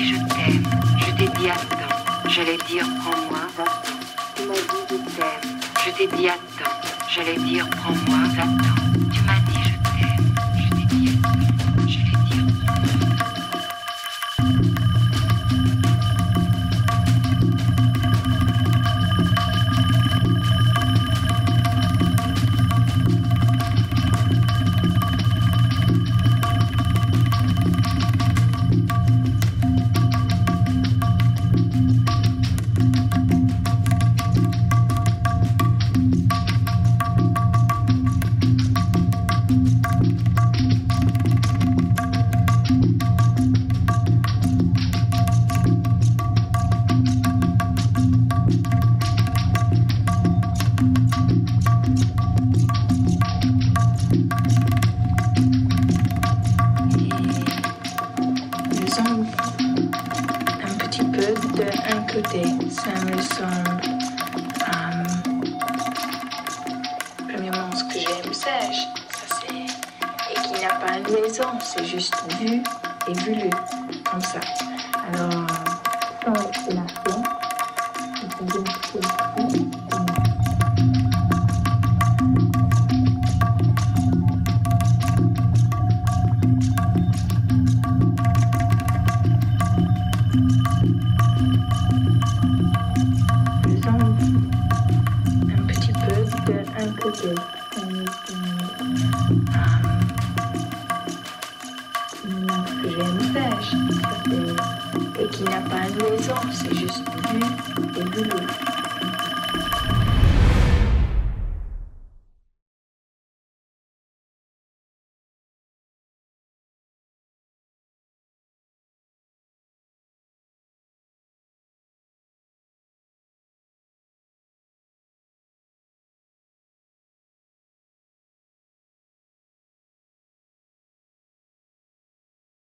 dit je t'aime, je t'ai dit attends, j'allais dire prends-moi, va-t'en. Tu m'as dit je t'aime, je t'ai dit attends, j'allais dire prends-moi, va-t'en. Tu m'as dit je t'aime, je t'ai dit attends, j'allais dire prends-moi. D'un côté, ça me semble premièrement ce que j'aime sage, ça c'est, et qui n'a pas de maison, c'est juste vu et voulu, comme ça. Alors, quand c'est la fin, c'est bien un côté, que j'aime sage, et qui n'a pas de maison, c'est juste vu et voulu.